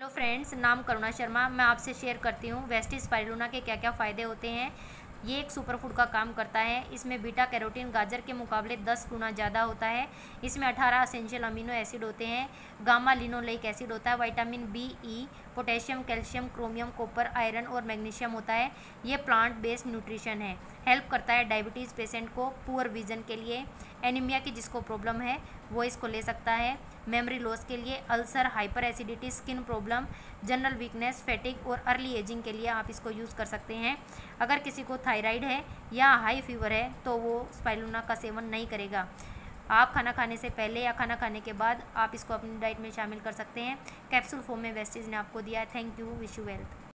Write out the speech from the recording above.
Hello friends, नाम करुणा शर्मा। मैं आपसे शेयर करती हूँ वेस्टीज स्पाइरुलिना के क्या क्या फ़ायदे होते हैं। ये एक सुपरफूड का काम करता है। इसमें बीटा कैरोटीन गाजर के मुकाबले 10 गुना ज़्यादा होता है। इसमें 18 एसेंशियल अमीनो एसिड होते हैं। गामा लिनोलेइक एसिड होता है। Vitamin B, E, potassium, calcium, chromium, copper, iron और मैग्नीशियम होता है। ये प्लांट बेस्ड न्यूट्रिशन है। हेल्प करता है डायबिटीज़ पेशेंट को, पुअर विजन के लिए, एनीमिया की जिसको प्रॉब्लम है वो इसको ले सकता है, मेमोरी लॉस के लिए, ulcer, hyper acidity, skin problem, general weakness, fatigue और अर्ली एजिंग के लिए आप इसको यूज़ कर सकते हैं। अगर किसी को थायराइड है या हाई फीवर है तो वो स्पाइरुलिना का सेवन नहीं करेगा। आप खाना खाने से पहले या खाना खाने के बाद आप इसको अपनी डाइट में शामिल कर सकते हैं। कैप्सूल फॉर्म में वेस्टीज ने आपको दिया है। Thank you, wish you wealth.